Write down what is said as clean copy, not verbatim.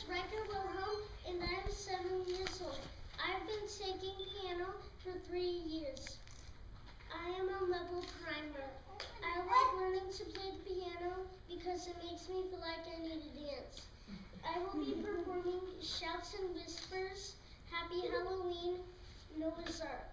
Riker Wilhelm, and I'm 7 years old. I've been taking piano for 3 years. I am a level primer. I like learning to play the piano because it makes me feel like I need to dance. I will be performing Shouts and Whispers, Happy Halloween, Noah's Ark.